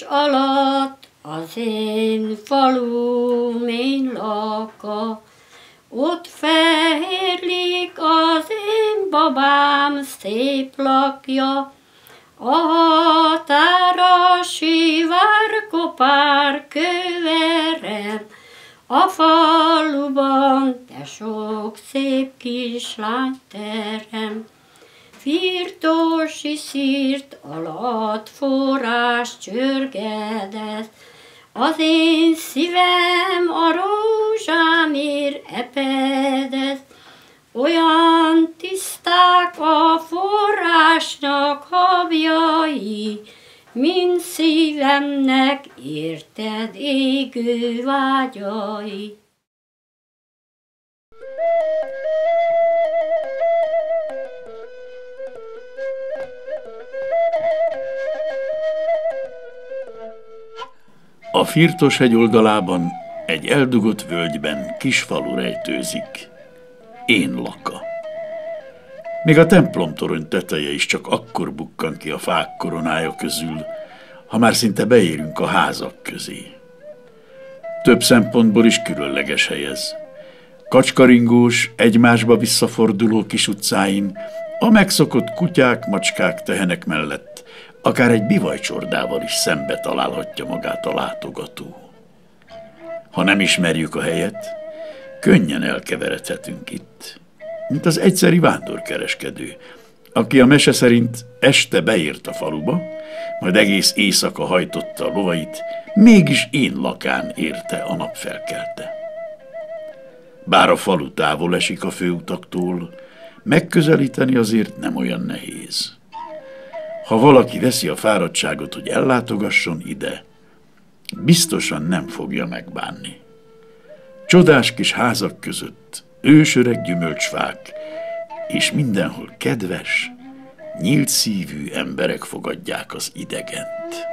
Firtos alatt az én falum én laka, ott fehérlik az én babám szép lakja, a határa sivár kopár kőverem, a faluban te sok szép kislány terem. Firtosi szírt alatt forrás csörgedett, az én szívem a rózsámért epedett. Olyan tiszták a forrásnak habjai, mint szívemnek érted égő vágyai. A Firtos hegy oldalában, egy eldugott völgyben kis falu rejtőzik. Én laka. Még a templomtorony teteje is csak akkor bukkan ki a fák koronája közül, ha már szinte beérünk a házak közé. Több szempontból is különleges hely ez. Kacskaringós, egymásba visszaforduló kis utcáin, a megszokott kutyák, macskák, tehenek mellett akár egy bivajcsordával is szembe találhatja magát a látogató. Ha nem ismerjük a helyet, könnyen elkeveredhetünk itt, mint az egyszeri vándorkereskedő, aki a mese szerint este beért a faluba, majd egész éjszaka hajtotta a lovait, mégis én lakán érte a nap felkelte. Bár a falu távol esik a főutaktól, megközelíteni azért nem olyan nehéz. Ha valaki veszi a fáradtságot, hogy ellátogasson ide, biztosan nem fogja megbánni. Csodás kis házak között ősöreg gyümölcsfák, és mindenhol kedves, nyílt szívű emberek fogadják az idegent.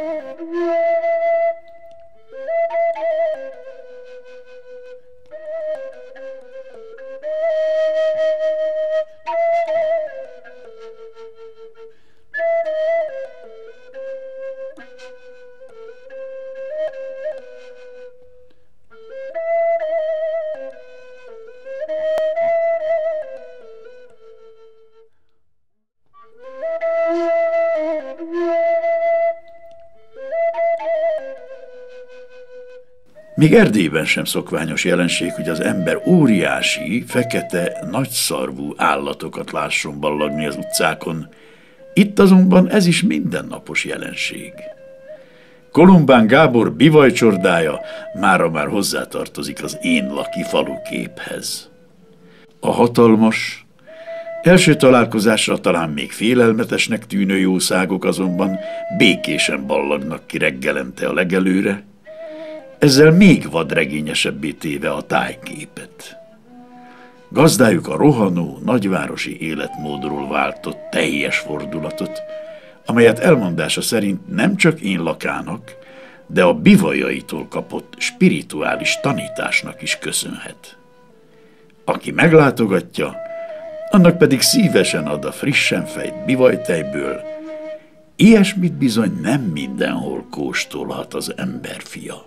Még Erdélyben sem szokványos jelenség, hogy az ember óriási, fekete, nagyszarvú állatokat lásson ballagni az utcákon. Itt azonban ez is mindennapos jelenség. Kolumbán Gábor bivajcsordája mára már hozzátartozik az én laki faluképhez. A hatalmas, első találkozásra talán még félelmetesnek tűnő jószágok azonban békésen ballagnak ki reggelente a legelőre, ezzel még vadregényesebbé téve a tájképet. Gazdájuk a rohanó, nagyvárosi életmódról váltott teljes fordulatot, amelyet elmondása szerint nem csak én lakának, de a bivajaitól kapott spirituális tanításnak is köszönhet. Aki meglátogatja, annak pedig szívesen ad a frissen fejt bivajtejből, ilyesmit bizony nem mindenhol kóstolhat az emberfia.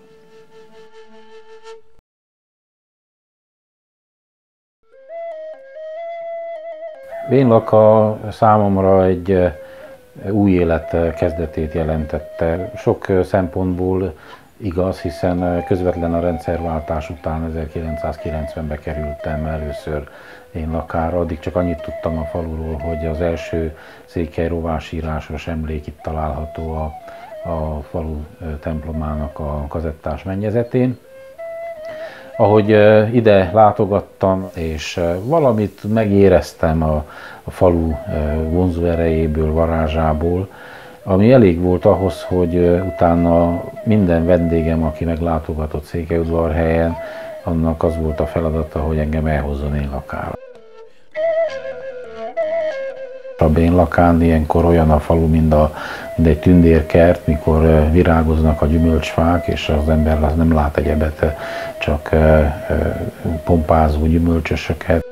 Vénlaka számomra egy új élet kezdetét jelentette. Sok szempontból igaz, hiszen közvetlen a rendszerváltás után 1990-ben kerültem először Vénlakára. Addig csak annyit tudtam a faluról, hogy az első székelyrovás írásos emlék itt található a falu templomának a kazettás mennyezetén. Ahogy ide látogattam, és valamit megéreztem a falu vonzó erejéből, varázsából, ami elég volt ahhoz, hogy utána minden vendégem, aki meglátogatott Székelyudvarhelyen, annak az volt a feladata, hogy engem elhozzon Vénlakára. A Vénlakán ilyenkor olyan a falu, mint egy tündérkert, mikor virágoznak a gyümölcsfák, és az ember nem lát egyebet, csak pompázó gyümölcsösöket.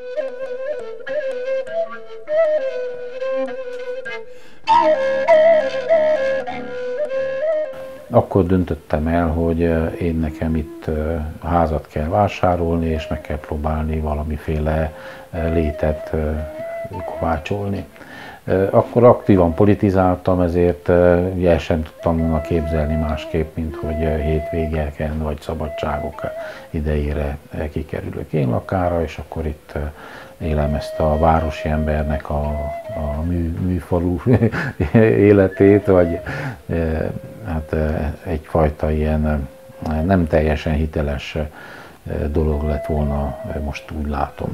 Akkor döntöttem el, hogy én nekem itt házat kell vásárolni, és meg kell próbálni valamiféle létet kovácsolni. Akkor aktívan politizáltam, ezért el sem tudtam volna képzelni másképp, mint hogy hétvégeken vagy szabadságok idejére kikerülök én lakára, és akkor itt élem ezt a városi embernek a műfalu életét, vagy hát egyfajta ilyen nem teljesen hiteles dolog lett volna, most úgy látom.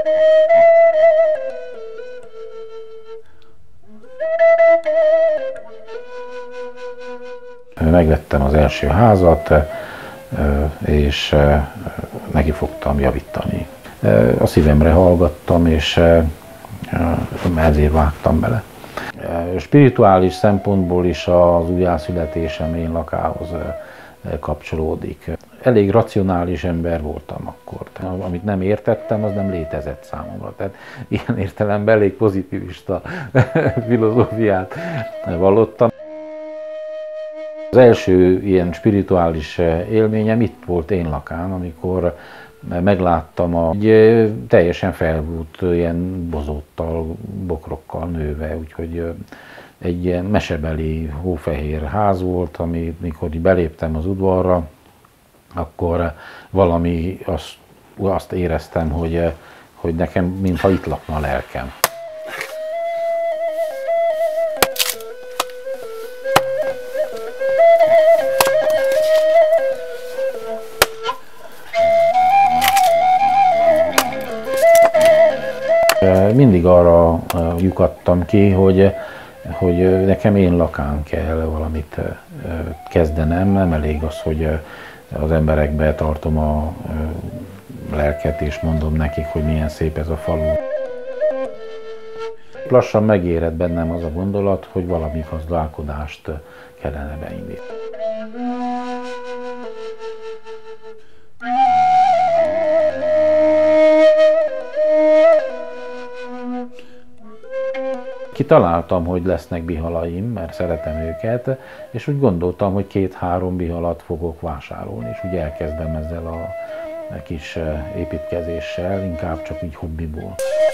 Megvettem az első házat, és neki fogtam javítani. A szívemre hallgattam, és ezért vágtam bele. Spirituális szempontból is az újjászületésem én lakához kapcsolódik. Elég racionális ember voltam akkor. Amit nem értettem, az nem létezett számomra. Tehát ilyen értelemben elég pozitivista filozófiát vallottam. Az első ilyen spirituális élményem itt volt Én lakán, amikor megláttam egy teljesen felhúlt ilyen bozóttal, bokrokkal nőve, úgyhogy egy ilyen mesebeli hófehér ház volt, amikor beléptem az udvarra, akkor valami azt éreztem, hogy nekem mintha itt lakna a lelkem. Mindig arra lyukadtam ki, hogy nekem én lakán kell valamit kezdenem, nem elég az, hogy az emberekbe tartom a lelket és mondom nekik, hogy milyen szép ez a falu. Lassan megérett bennem az a gondolat, hogy valami gazdálkodást kellene beindítani. Kitaláltam, hogy lesznek bihalaim, mert szeretem őket, és úgy gondoltam, hogy 2-3 bihalat fogok vásárolni, és úgy elkezdem ezzel a kis építkezéssel, inkább csak így hobbiból.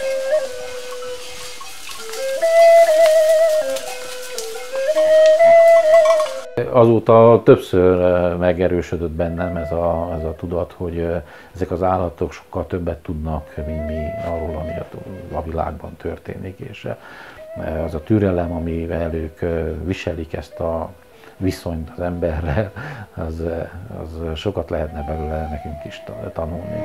Azóta többször megerősödött bennem ez a tudat, hogy ezek az állatok sokkal többet tudnak, mint mi arról, ami a világban történik, és az a türelem, amivel ők viselik ezt a viszonyt az emberrel, az sokat lehetne belőle nekünk is tanulni.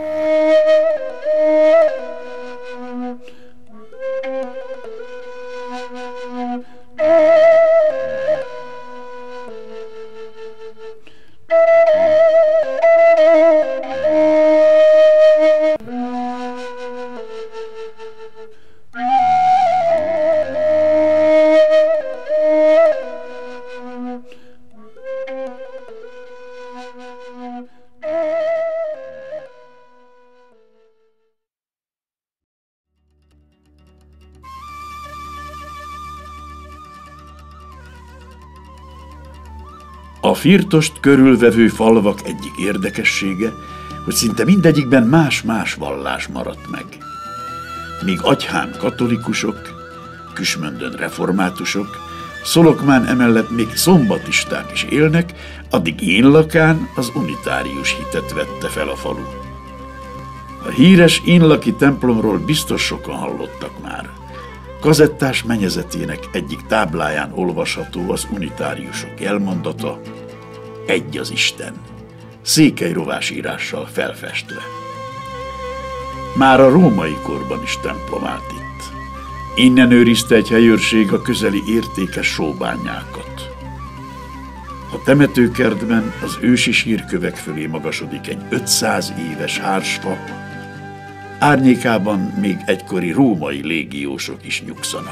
A Firtost körülvevő falvak egyik érdekessége, hogy szinte mindegyikben más-más vallás maradt meg. Míg Agyhán katolikusok, Küsmöndön reformátusok, Szolokmán emellett még szombatisták is élnek, addig Én lakán az unitárius hitet vette fel a falu. A híres énlaki templomról biztos sokan hallottak már. Kazettás menyezetének egyik tábláján olvasható az unitáriusok jelmondata: egy az Isten, székelyrovás írással felfestve. Már a római korban is templom állt itt. Innen őrizte egy helyőrség a közeli értékes sóbányákat. A temetőkertben az ősi sírkövek fölé magasodik egy 500 éves hársfa, árnyékában még egykori római légiósok is nyugszanak.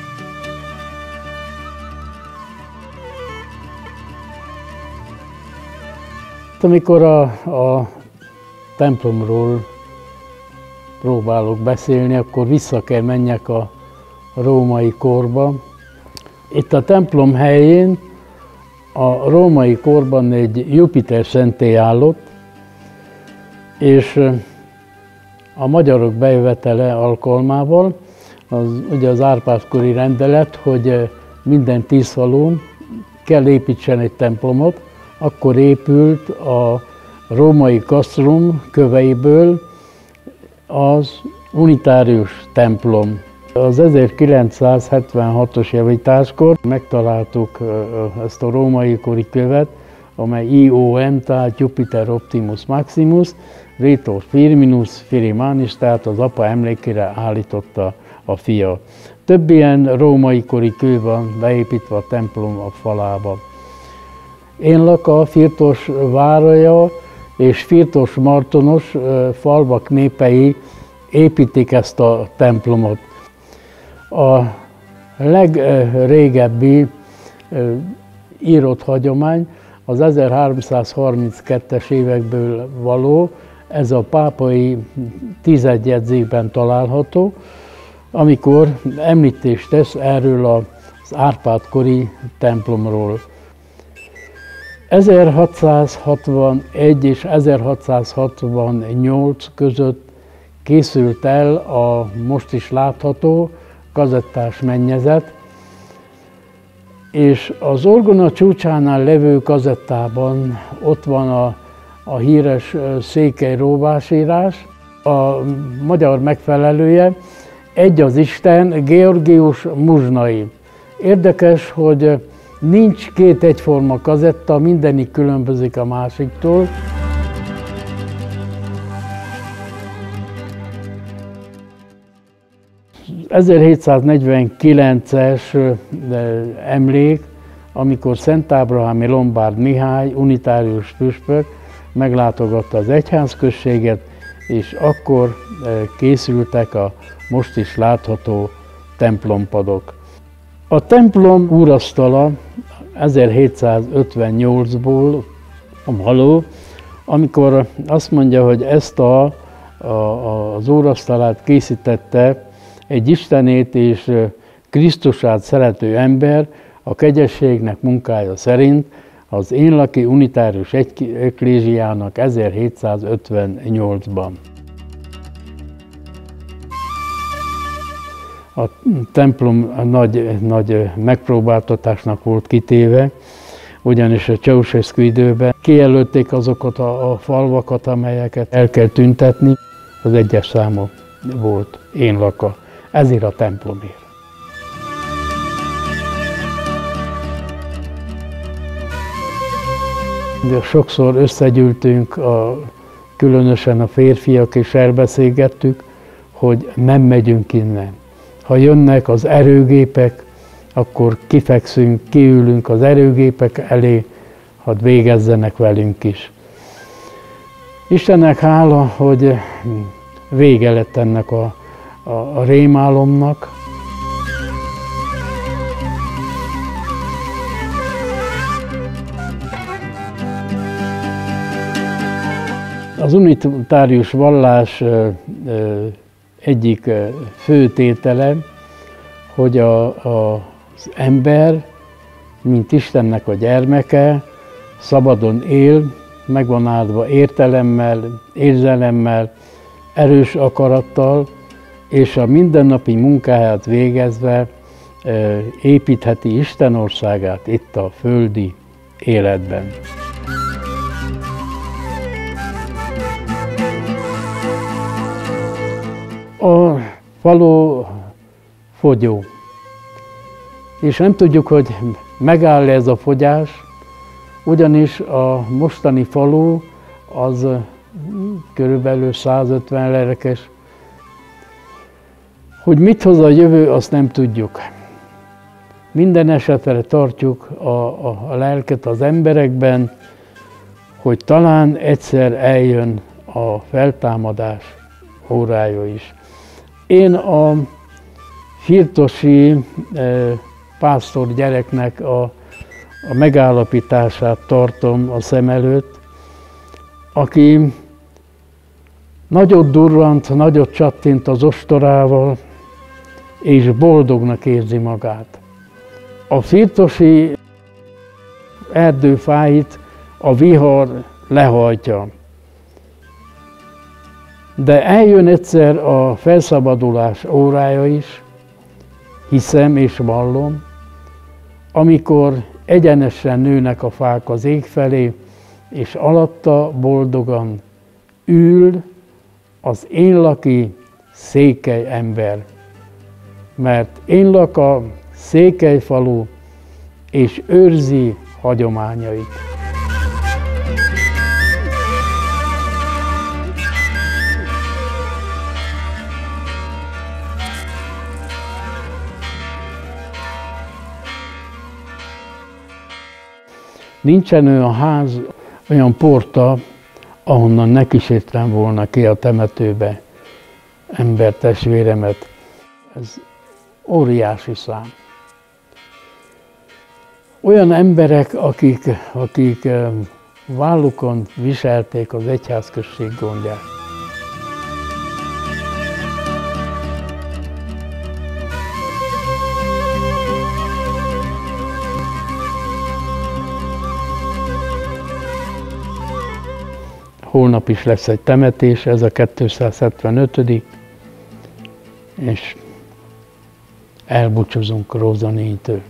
Amikor a templomról próbálok beszélni, akkor vissza kell menjek a római korba. Itt a templom helyén A római korban egy Jupiter szentély állott, és a magyarok bejövetele alkalmával, ugye az Árpád-kori rendelet, hogy minden 10 falun kell építsen egy templomot, akkor épült a római kasztrum köveiből az unitárius templom. Az 1976-os javításkor megtaláltuk ezt a római kori követ, amely IOM, tehát Jupiter Optimus Maximus, Ritor Firminus Firimanis, tehát az apa emlékére állította a fia. Több ilyen római kori kő van beépítve a templom a falába. Énlaka, Firtos váraja és Firtos Martonos falvak népei építik ezt a templomot. A legrégebbi írott hagyomány az 1332-es évekből való, ez a pápai 11 jegyzékben található, amikor említést tesz erről az Árpád-kori templomról. 1661 és 1668 között készült el a most is látható kazettás mennyezet, és az orgona csúcsánál levő kazettában ott van a híres székely róvásírás, a magyar megfelelője, Egy az Isten, Georgius Muzsnai. Érdekes, hogy nincs két egyforma kazetta, mindenik különbözik a másiktól. Az 1749-es emlék, amikor Szent Ábrahámi Lombárd Mihály, unitárius püspök meglátogatta az egyházközséget, és akkor készültek a most is látható templompadok. A templom úrasztala 1758-ból való, amikor azt mondja, hogy ezt az úrasztalát készítette egy istenét és Krisztusát szerető ember a kegyességnek munkája szerint az Énlaki Unitárius Eklézsiának 1758-ban. A templom nagy megpróbáltatásnak volt kitéve, ugyanis a Ceausescu időben kijelölték azokat a falvakat, amelyeket el kell tüntetni. Az egyes számú volt Énlaka, ezért a templomért. De sokszor összegyűltünk, különösen a férfiak, és elbeszélgettük, hogy nem megyünk innen. Ha jönnek az erőgépek, akkor kifekszünk, kiülünk az erőgépek elé, hadd végezzenek velünk is. Istennek hála, hogy vége lett ennek a rémálomnak. Az unitárius vallás egyik fő tétele, hogy az ember, mint Istennek a gyermeke, szabadon él, meg van áldva értelemmel, érzelemmel, erős akarattal, és a mindennapi munkáját végezve építheti Isten országát itt a földi életben. A falu fogyó, és nem tudjuk, hogy megáll ez a fogyás, ugyanis a mostani falu az körülbelül 150 lelkes. Hogy mit hoz a jövő, azt nem tudjuk. Minden esetre tartjuk a lelket az emberekben, hogy talán egyszer eljön a feltámadás órája is. Én a firtosi pásztor gyereknek a megállapítását tartom a szem előtt, aki nagyot durrant, nagyot csattint az ostorával, és boldognak érzi magát. A firtosi erdőfáit a vihar lehajtja. De eljön egyszer a felszabadulás órája is, hiszem és vallom, amikor egyenesen nőnek a fák az ég felé, és alatta boldogan ül az énlaki székely ember. Mert Énlak a székelyfalu, és őrzi hagyományait. Nincsen olyan ház, olyan porta, ahonnan ne kísértem volna ki a temetőbe embertestvéremet. Ez óriási szám. Olyan emberek, akik vállukon viselték az egyházközség gondját. Holnap is lesz egy temetés, ez a 275. és elbúcsúzunk Róza nénitől.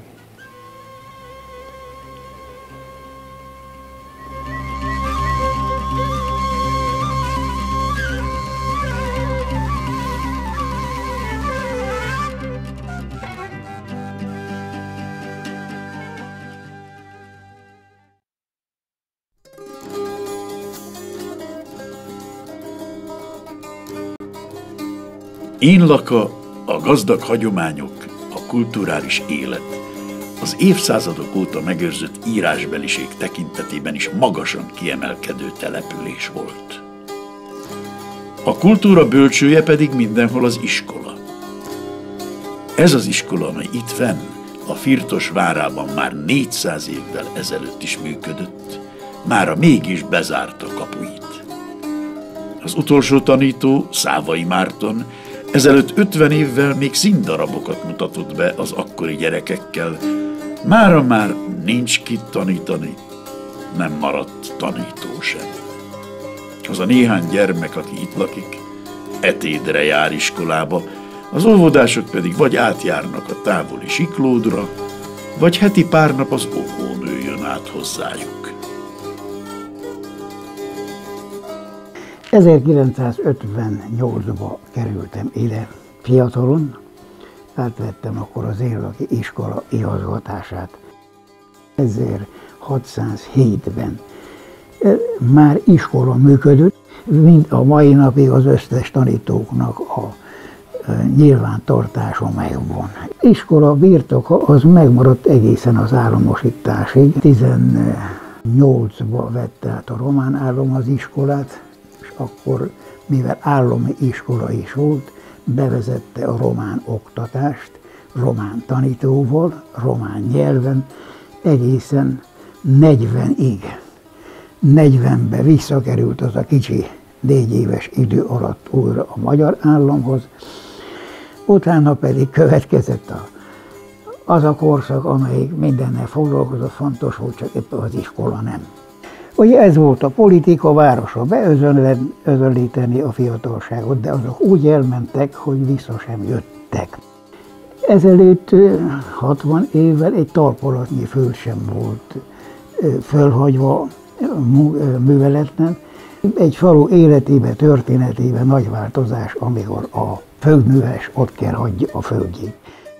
Énlaka, a gazdag hagyományok, a kulturális élet, az évszázadok óta megőrzött írásbeliség tekintetében is magasan kiemelkedő település volt. A kultúra bölcsője pedig mindenhol az iskola. Ez az iskola, amely itt fenn, a Firtos várában már 400 évvel ezelőtt is működött, mára mégis bezárta kapuit. Az utolsó tanító, Szávai Márton, ezelőtt 50 évvel még színdarabokat mutatott be az akkori gyerekekkel, mára már nincs kit tanítani, nem maradt tanító sem. Az a néhány gyermek, aki itt lakik, etédre jár iskolába, az óvodások pedig vagy átjárnak a távoli Siklódra, vagy heti pár nap az óvónő jön át hozzájuk. 1958-ba kerültem ide fiatalon, átvettem akkor az Énlaki iskola igazgatását. 1607-ben már iskola működött, mint a mai napig az összes tanítóknak a nyilvántartása megvan. Iskola birtoka az megmaradt egészen az államosításig. 18-ba vette át a román állam az iskolát, és akkor, mivel állami iskola is volt, bevezette a román oktatást, román tanítóval, román nyelven, egészen 40-ig. 40-be visszakerült az a kicsi 4 éves idő alatt újra a magyar államhoz, utána pedig következett az a korszak, amelyik mindennel foglalkozott, fontos volt, csak éppen az iskola nem. Ugye ez volt a politika, városa beözönlíteni a fiatalságot, de azok úgy elmentek, hogy vissza sem jöttek. Ezelőtt 60 évvel egy talpalatnyi föld sem volt fölhagyva műveletlen. Egy falu életében, történetében nagy változás, amikor a földműves ott kell hagyja a földjét.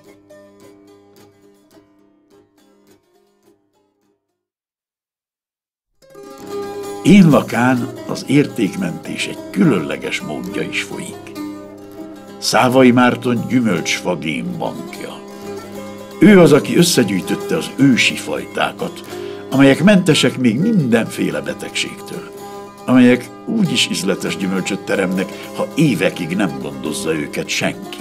Énlakán az értékmentés egy különleges módja is folyik. Szávai Márton gyümölcsfagén bankja. Ő az, aki összegyűjtötte az ősi fajtákat, amelyek mentesek még mindenféle betegségtől, amelyek úgy is ízletes gyümölcsöt teremnek, ha évekig nem gondozza őket senki.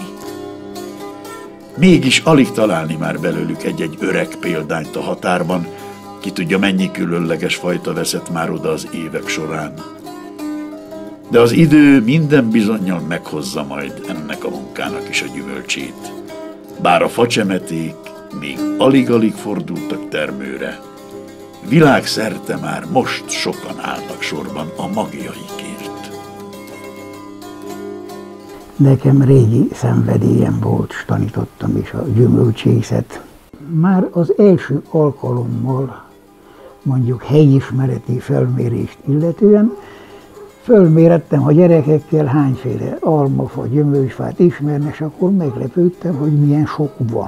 Mégis alig találni már belőlük egy-egy öreg példányt a határban, ki tudja, mennyi különleges fajta veszett már oda az évek során. De az idő minden bizonnyal meghozza majd ennek a munkának is a gyümölcsét. Bár a facsemeték még alig-alig fordultak termőre, Világszerte már most sokan állnak sorban a magjaikért. Nekem régi szenvedélyem volt, és tanítottam is a gyümölcsészet. Már az első alkalommal, mondjuk helyismereti felmérést illetően, fölmérettem a gyerekekkel, hányféle almafa, gyümölcsfát ismernek, és akkor meglepődtem, hogy milyen sok van.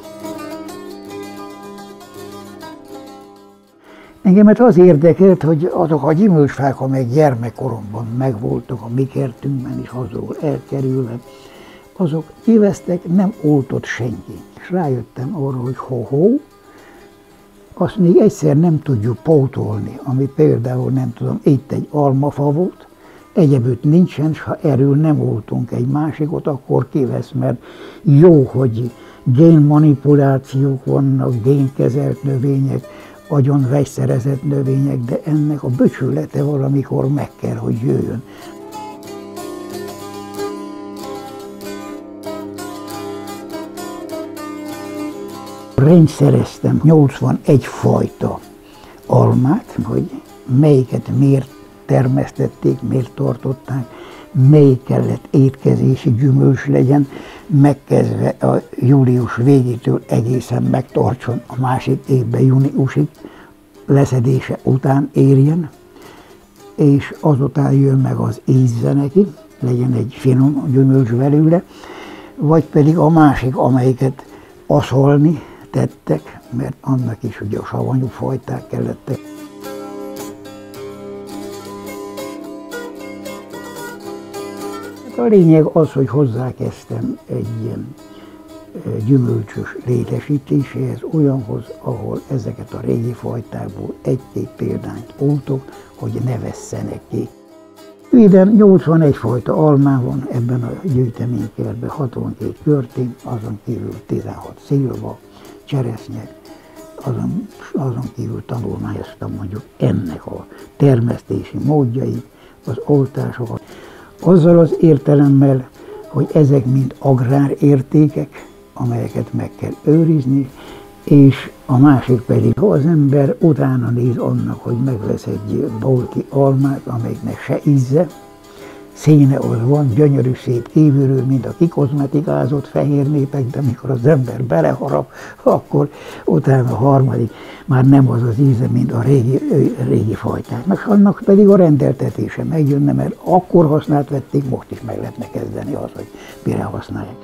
Engemet az érdekelt, hogy azok a gyümölcsfák, amelyek gyermekkoromban megvoltak a mi kertünkben, és azról elkerülve, azok kivesztek, nem oltott senki. És rájöttem arra, hogy ho-ho, azt még egyszer nem tudjuk pótolni, ami például nem tudom, itt egy almafa volt, egyebütt nincsen, és ha erről nem oltunk egy másikot, akkor kivesz, mert jó, hogy génmanipulációk vannak, génkezelt növények, agyon vegyszerezett növények, de ennek a böcsülete valamikor meg kell, hogy jöjjön. Rendszereztem 81 fajta almát, hogy melyiket miért termesztették, miért tartották, melyik kellett étkezési gyümölcs legyen, megkezdve a július végétől egészen megtartson a másik évben júniusig, leszedése után érjen, és azután jön meg az íze neki, legyen egy finom gyümölcs belőle, vagy pedig a másik, amelyiket aszalni tettek, mert annak is ugye a savanyú fajták kellettek. A lényeg az, hogy hozzákezdtem egy ilyen gyümölcsös létesítéséhez, olyanhoz, ahol ezeket a régi fajtákból egy-két példányt oltok, hogy ne vesszenek ki. Ide 81 fajta almán van ebben a gyűjteménykerben, 62 körté, azon kívül 16 szilva, cseresznye, azon kívül tanulmányoztam mondjuk ennek a termesztési módjait, az oltásokat. Azzal az értelemmel, hogy ezek mind agrárértékek, amelyeket meg kell őrizni, és a másik pedig, ha az ember utána néz annak, hogy megvesz egy bolti almát, amelyiknek se íze, színe az van, gyönyörű szép kívülről, mint a kikozmetikázott fehér népek, de amikor az ember beleharap, akkor utána a harmadik már nem az az íze, mint a régi fajtáknak, annak pedig a rendeltetése megjönne, mert akkor használt vették, most is meg lehetne kezdeni az, hogy mire használják.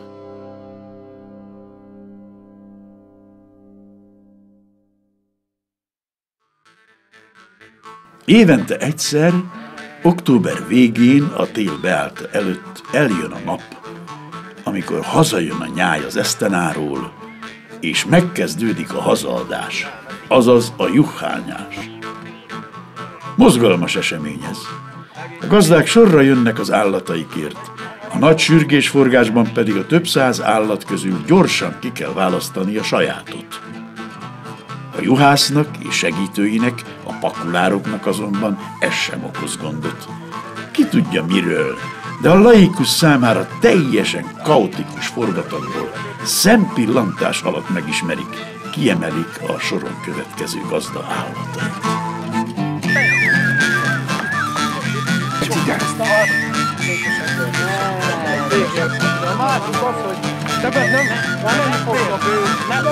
Évente egyszer, október végén, a tél beállta előtt eljön a nap, amikor hazajön a nyáj az esztenáról, és megkezdődik a hazaadás, azaz a juhhányás. Mozgalmas esemény ez. A gazdák sorra jönnek az állataikért, a nagy sürgésforgásban pedig a több száz állat közül gyorsan ki kell választani a sajátot. A juhásznak és segítőinek, a pakulároknak azonban ez sem okoz gondot. Ki tudja miről, de a laikus számára teljesen kaotikus forgatagból szempillantás alatt megismerik, kiemelik a soron következő gazda állatait. A másik az, hogy többet nem fogja bőr. Nem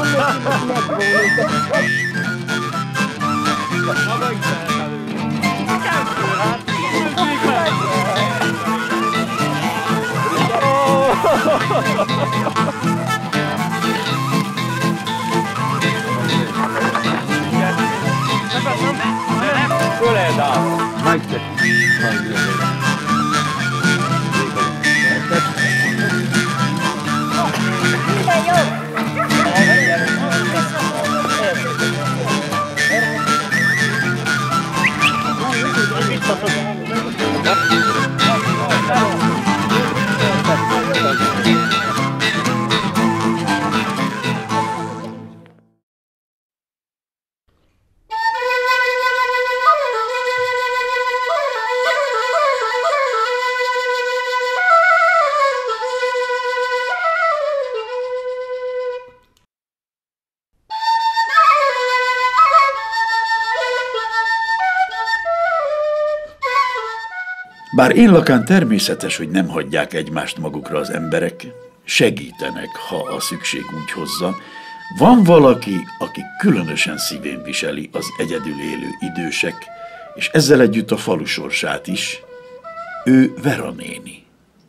Bár Énlakán természetes, hogy nem hagyják egymást magukra az emberek, segítenek, ha a szükség úgy hozza, van valaki, aki különösen szívén viseli az egyedül élő idősek, és ezzel együtt a falu sorsát is. Ő Vera néni.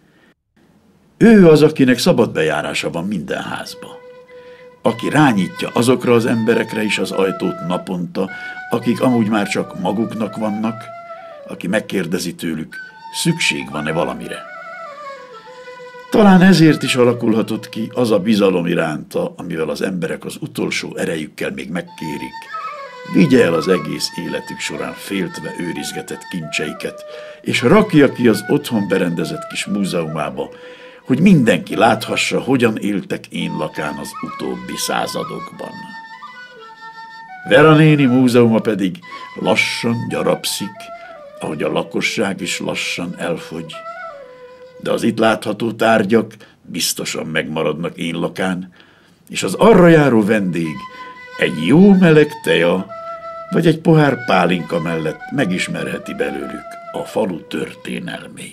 Ő az, akinek szabad bejárása van minden házba. Aki rányitja azokra az emberekre is az ajtót naponta, akik amúgy már csak maguknak vannak, aki megkérdezi tőlük, szükség van-e valamire. Talán ezért is alakulhatott ki az a bizalom iránta, amivel az emberek az utolsó erejükkel még megkérik, vigye el az egész életük során féltve őrizgetett kincseiket, és rakja ki az otthon berendezett kis múzeumába, hogy mindenki láthassa, hogyan éltek Énlakán az utóbbi századokban. Vera néni múzeuma pedig lassan gyarapszik, ahogy a lakosság is lassan elfogy. De az itt látható tárgyak biztosan megmaradnak Énlakán, és az arra járó vendég egy jó meleg teja, vagy egy pohár pálinka mellett megismerheti belőlük a falu történelmét.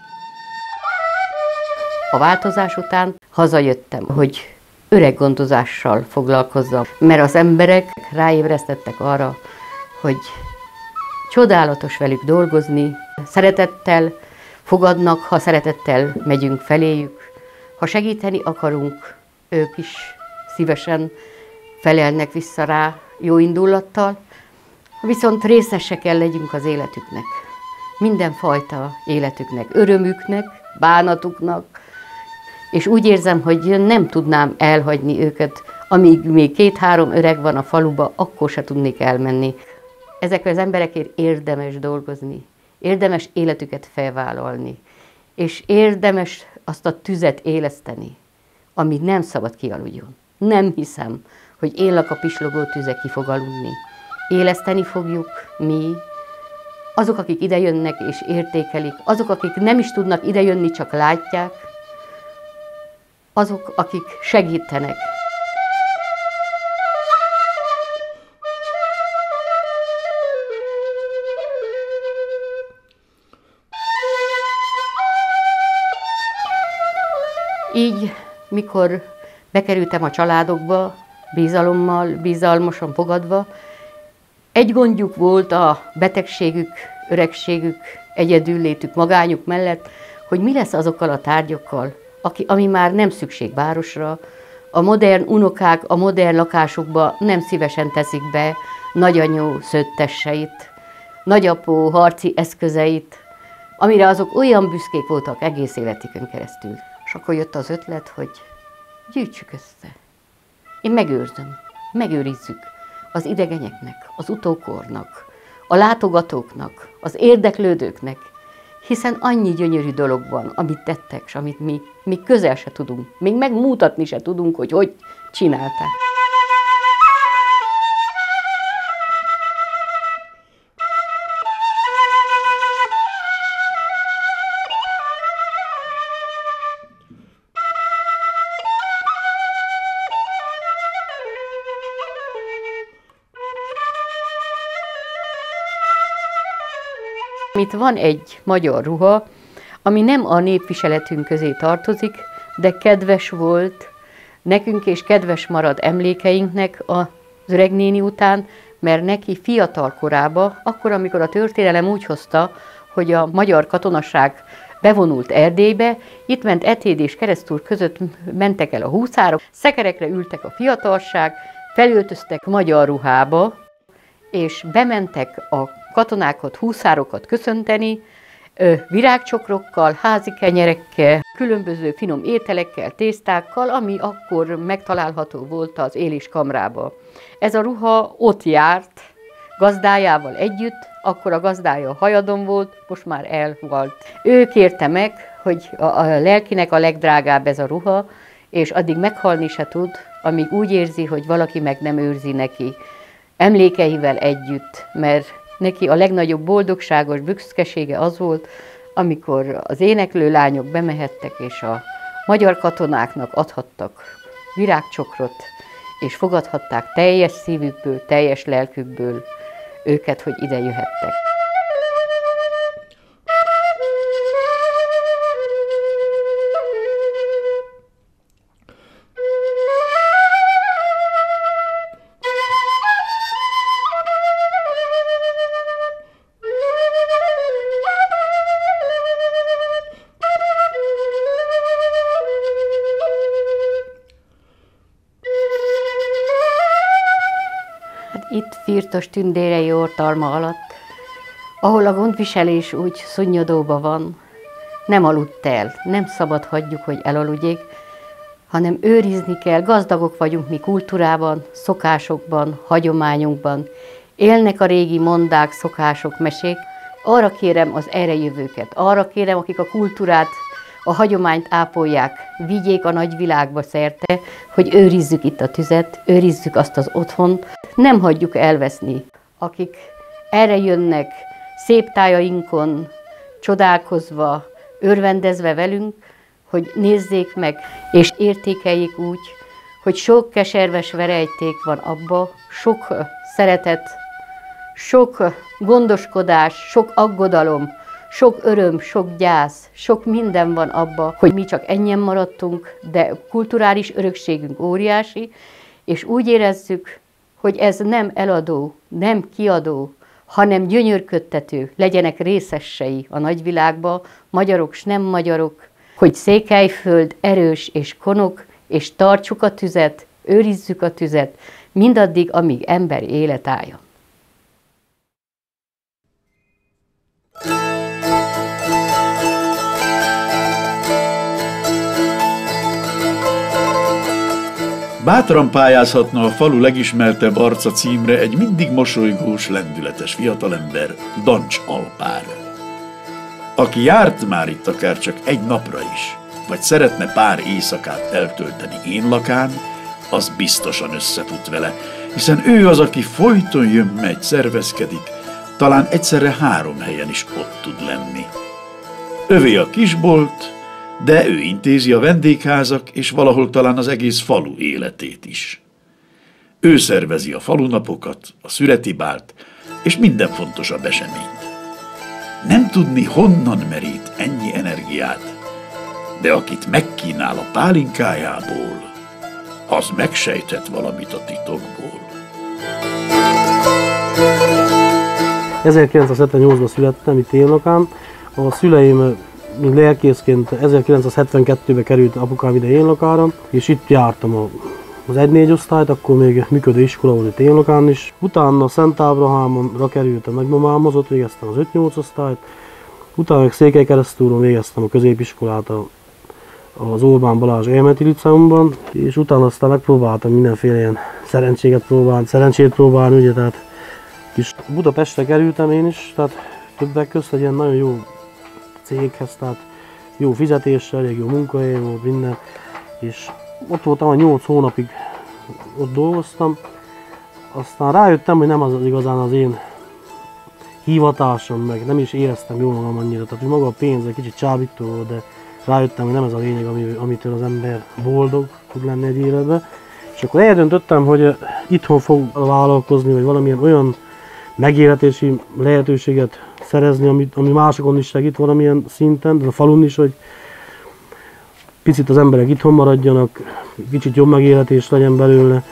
A változás után hazajöttem, hogy öreggondozással foglalkozzam, mert az emberek ráébresztettek arra, hogy csodálatos velük dolgozni, szeretettel fogadnak, ha szeretettel megyünk feléjük, ha segíteni akarunk, ők is szívesen felelnek vissza rá jó indulattal, viszont részesek kell legyünk az életüknek, mindenfajta életüknek, örömüknek, bánatuknak, és úgy érzem, hogy nem tudnám elhagyni őket, amíg még 2-3 öreg van a faluba, akkor se tudnék elmenni. Ezekkel az emberekért érdemes dolgozni, érdemes életüket felvállalni, és érdemes azt a tüzet éleszteni, ami nem szabad kialudjon. Nem hiszem, hogy Énlaka pislogó tüze ki fog aludni. Éleszteni fogjuk mi, azok, akik idejönnek és értékelik, azok, akik nem is tudnak idejönni, csak látják, azok, akik segítenek. Így, mikor bekerültem a családokba, bizalommal, bizalmasan fogadva, egy gondjuk volt a betegségük, öregségük, egyedüllétük, magányuk mellett, hogy mi lesz azokkal a tárgyakkal, ami már nem szükség városra, a modern unokák a modern lakásokba nem szívesen teszik be nagyanyó szőttesseit, nagyapó harci eszközeit, amire azok olyan büszkék voltak egész életükön keresztül. És akkor jött az ötlet, hogy gyűjtsük össze. Én megőrzöm, megőrizzük az idegeneknek, az utókornak, a látogatóknak, az érdeklődőknek, hiszen annyi gyönyörű dolog van, amit tettek, és amit mi közel se tudunk, még megmutatni se tudunk, hogy csinálták. Itt van egy magyar ruha, ami nem a népviseletünk közé tartozik, de kedves volt nekünk, és kedves marad emlékeinknek az öregnéni után, mert neki fiatal korában, akkor, amikor a történelem úgy hozta, hogy a magyar katonaság bevonult Erdélybe, itt ment Etéd és Keresztúr között mentek el a húszárok, szekerekre ültek a fiatalság, felöltöztek magyar ruhába, és bementek a katonákat, húszárokat köszönteni, virágcsokrokkal, házi kenyerekkel, különböző finom ételekkel, tésztákkal, ami akkor megtalálható volt az Éléskamrában. Ez a ruha ott járt gazdájával együtt, akkor a gazdája hajadon volt, most már elhalt. Ő kérte meg, hogy a lelkinek a legdrágább ez a ruha, és addig meghalni se tud, amíg úgy érzi, hogy valaki meg nem őrzi neki emlékeivel együtt, mert neki a legnagyobb boldogságos büszkesége az volt, amikor az éneklő lányok bemehettek, és a magyar katonáknak adhattak virágcsokrot, és fogadhatták teljes szívükből, teljes lelkükből őket, hogy ide jöhettek. firtos tündérei ortalma alatt, ahol a gondviselés úgy szunnyadóba van, nem aludt el, nem szabad hagyjuk, hogy elaludjék, hanem őrizni kell, gazdagok vagyunk mi kultúrában, szokásokban, hagyományunkban, élnek a régi mondák, szokások, mesék. Arra kérem az erre jövőket, arra kérem, akik a kultúrát, a hagyományt ápolják, vigyék a nagyvilágba szerte, hogy őrizzük itt a tüzet, őrizzük azt az otthont, nem hagyjuk elveszni. Akik erre jönnek, szép tájainkon, csodálkozva, örvendezve velünk, hogy nézzék meg, és értékeljék úgy, hogy sok keserves verejték van abba, sok szeretet, sok gondoskodás, sok aggodalom, sok öröm, sok gyász, sok minden van abba, hogy mi csak ennyien maradtunk, de kulturális örökségünk óriási, és úgy érezzük, hogy ez nem eladó, nem kiadó, hanem gyönyörködtető, legyenek részessei a nagyvilágba, magyarok s nem magyarok, hogy Székelyföld erős és konok, és tartsuk a tüzet, őrizzük a tüzet, mindaddig, amíg ember élet álljon. Bátran pályázhatna a falu legismertebb arca címre egy mindig mosolygós, lendületes fiatalember, Dancs Alpár. Aki járt már itt akár csak egy napra is, vagy szeretne pár éjszakát eltölteni Énlakán, az biztosan összefut vele, hiszen ő az, aki folyton jön-megy, szervezkedik, talán egyszerre 3 helyen is ott tud lenni. Övé a kisbolt, de ő intézi a vendégházak és valahol talán az egész falu életét is. Ő szervezi a falunapokat, a szüreti bált és minden fontosabb eseményt. Nem tudni, honnan merít ennyi energiát, de akit megkínál a pálinkájából, az megsejthet valamit a titokból. 1978-ban születtem itt Énlakán. A szüleim, mint lelkészként 1972-ben került apukám ide Énlakára, és itt jártam az 1-4 osztályt, akkor még működő iskola volt itt Énlakán is. Utána Szent Ábrahámra kerültem nagymamámhoz, ott végeztem az 5-8 osztályt. Utána még Székelykeresztúron végeztem a középiskolát az Orbán Balázs Elméleti Liceumban, és utána aztán megpróbáltam mindenféle ilyen szerencsét próbálni, ugye, tehát és Budapestre kerültem én is, tehát többek közt egy ilyen nagyon jó céghez, tehát jó fizetéssel, elég jó munkahely volt minden, és ott voltam, 8 hónapig ott dolgoztam, aztán rájöttem, hogy nem az igazán az én hivatásom, meg nem is éreztem jól magam annyira, tehát maga a pénz egy kicsit csábító volt, de rájöttem, hogy nem ez a lényeg, amitől az ember boldog tud lenni egy életben. És akkor eldöntöttem, hogy itthon fog vállalkozni, vagy valamilyen olyan megélhetési lehetőséget szerezni, ami másokon is segít valamilyen szinten, de a falun is, hogy picit az emberek itthon maradjanak, kicsit jobb megélhetés legyen belőle.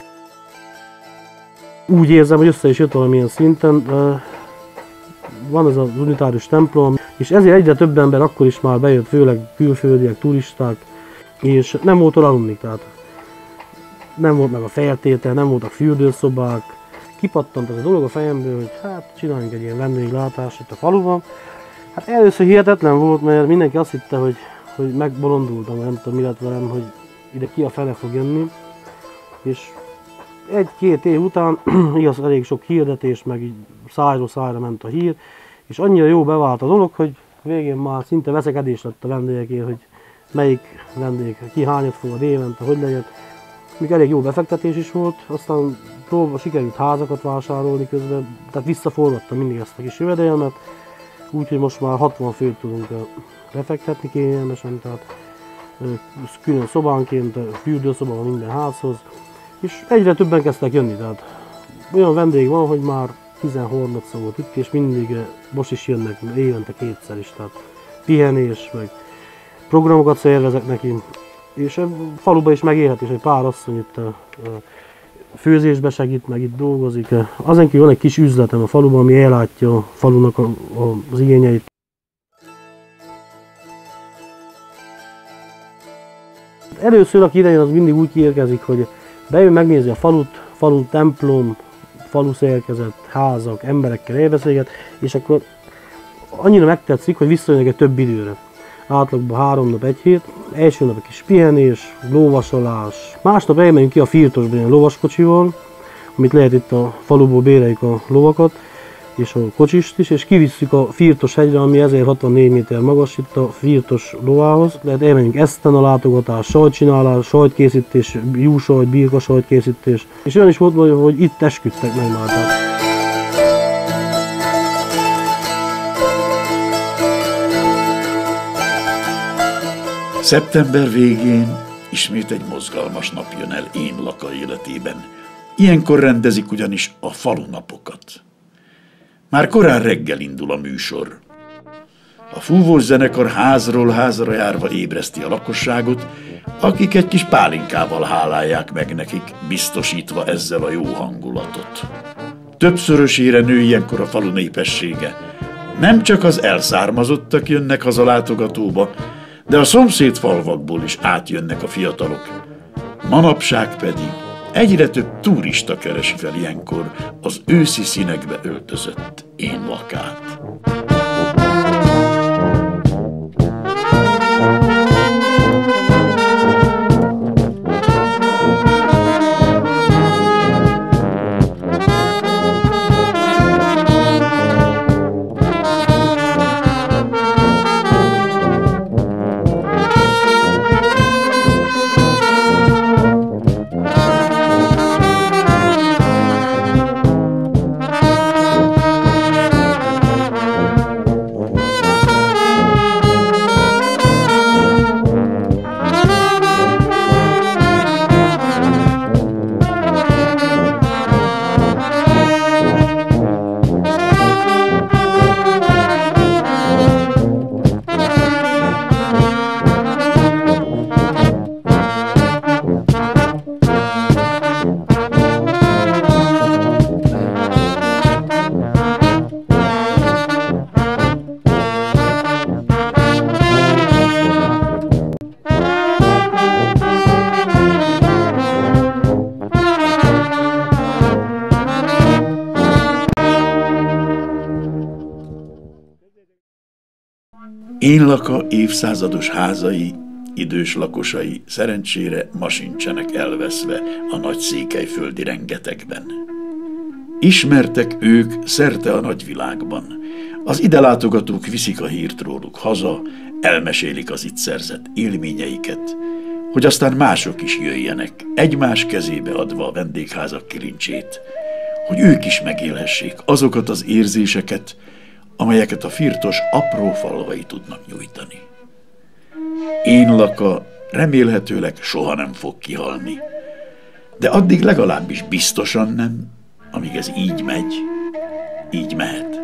Úgy érzem, hogy össze is jött valamilyen szinten. Van ez az unitárius templom, és ezért egyre több ember akkor is már bejött, főleg külföldiek, turisták, és nem volt hol aludni, tehát nem volt meg a feltétel, nem voltak fürdőszobák. Kipattant ez a dolog a fejemből, hogy hát csináljunk egy ilyen vendéglátást itt a faluban. Hát először hihetetlen volt, mert mindenki azt hitte, hogy megbolondultam, nem tudom mi lett velem, hogy ide ki a fele fog jönni. És 1-2 év után igaz, elég sok hirdetés, meg így szájról szájra ment a hír, és annyira jó bevált a dolog, hogy végén már szinte veszekedés lett a vendégekért, hogy melyik vendég, ki hányat fogad évente, hogy legyen. Még elég jó befektetés is volt, aztán sikerült házakat vásárolni közben, tehát visszaforgattam mindig ezt a kis jövedelmet, úgyhogy most már 60 főt tudunk befektetni kényelmesen, tehát külön szobánként, fürdőszoba van minden házhoz, és egyre többen kezdtek jönni, tehát olyan vendég van, hogy már 13 volt itt, és mindig most is jönnek évente 2-szer is, tehát pihenés, meg programokat szervezek neki, és a faluban is megélhet, és egy pár asszony itt főzésbe segít, meg itt dolgozik. Azon kívül van egy kis üzletem a faluban, ami ellátja a falunak az igényeit. Először, aki idejön, az mindig úgy érkezik, hogy bejön, megnézi a falut, falu templom, falu szerkezet, házak, emberekkel elbeszélget, és akkor annyira megtetszik, hogy visszajönnek egy több időre. Átlagban 3 nap, 1 hét, első nap egy kis pihenés, lóvasolás, másnap elmegyünk ki a Firtosba ilyen lovaskocsival, amit lehet itt a faluból béreljük a lovakat, és a kocsist is, és kivisszük a Firtos hegyre, ami 1064 méter magas, itt a Firtos lovához. Lehet elmenjünk Eszten a látogatás, sajtcsinálás, sajtkészítés, juhsajt, birkasajtkészítés. És olyan is volt, hogy itt esküdtek meg már. Szeptember végén ismét egy mozgalmas nap jön el Én Laka életében. Ilyenkor rendezik ugyanis a falunapokat. Már korán reggel indul a műsor. A fúvós zenekar házról házra járva ébreszti a lakosságot, akik egy kis pálinkával hálálják meg nekik, biztosítva ezzel a jó hangulatot. Többszörösére nő ilyenkor a falu népessége. Nem csak az elszármazottak jönnek haza látogatóba, de a szomszéd falvakból is átjönnek a fiatalok. Manapság pedig egyre több turista keresi fel ilyenkor az őszi színekbe öltözött Én Lakát. Én Laka évszázados házai, idős lakosai szerencsére ma sincsenek elveszve a nagy székelyföldi rengetegben. Ismertek ők szerte a nagyvilágban. Az ide látogatók viszik a hírt róluk haza, elmesélik az itt szerzett élményeiket, hogy aztán mások is jöjjenek, egymás kezébe adva a vendégházak kilincsét, hogy ők is megélhessék azokat az érzéseket, amelyeket a Firtos apró falvai tudnak nyújtani. Én Laka remélhetőleg soha nem fog kihalni, de addig legalábbis biztosan nem, amíg ez így megy, így mehet.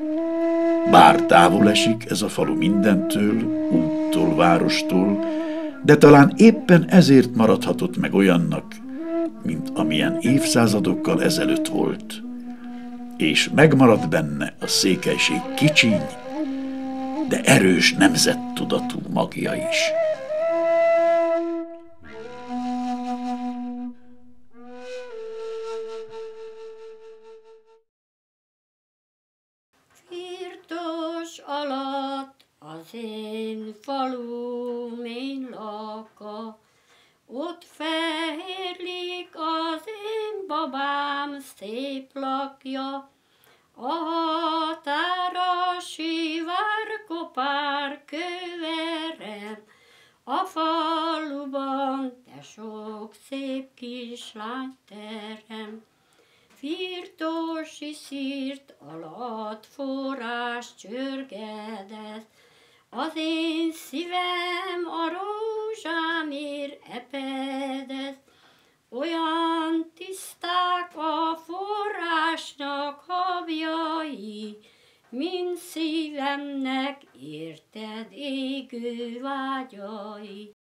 Bár távol esik ez a falu mindentől, úttól, várostól, de talán éppen ezért maradhatott meg olyannak, mint amilyen évszázadokkal ezelőtt volt, és megmaradt benne a székelység kicsiny, de erős nemzettudatú magja is. Firtos alatt az én falum, Én Laka, ott fehérlik az én babám szép lakja, a határa sivár kopár köverem, a faluban de sok szép kislány terem. Firtosi szírt alatt forrás csörgedett, az én szívem a rózsámért epedett, olyan tiszták a forrásnak habjai, mint szívemnek érted égő vágyai.